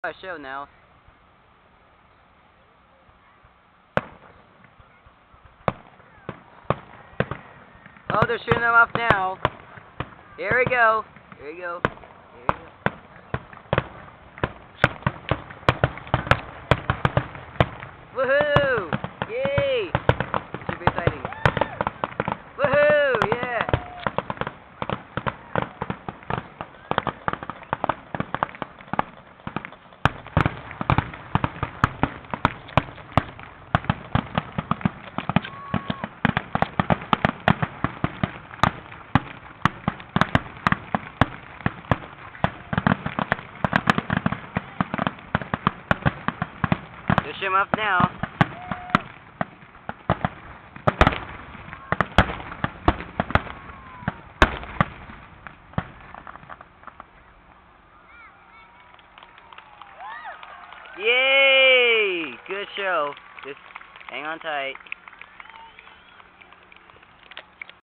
I show now. Oh, they're shooting them off now. Here we go. Here we go. Here we go. Woohoo! Yay! Should be exciting. Woohoo! Yeah! Just shoot him up now. Yay! Good show. Just hang on tight.